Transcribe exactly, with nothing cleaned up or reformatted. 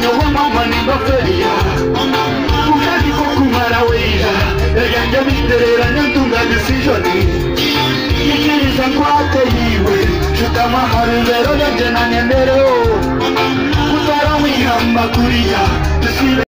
wa mama ni baferia ukadi ko kumara weja yajya biterera nyantunga decision ikiriza kwate yiwe shutama harubero yajena nyendereo kutara wihamba kuriya